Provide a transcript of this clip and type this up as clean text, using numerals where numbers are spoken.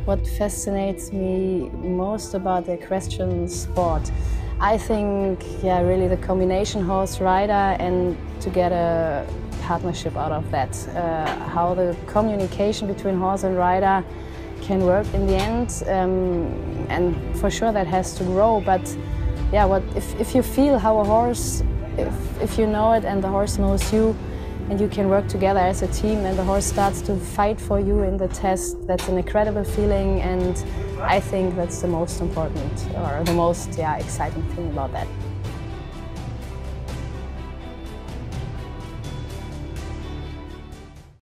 What fascinates me most about the equestrian sport, I think, really the combination horse-rider and to get a partnership out of that. How the communication between horse and rider can work in the end, and for sure that has to grow. But if you feel how a horse, if you know it and the horse knows you, and you can work together as a team and the horse starts to fight for you in the test, that's an incredible feeling, and I think that's the most important or the most exciting thing about that.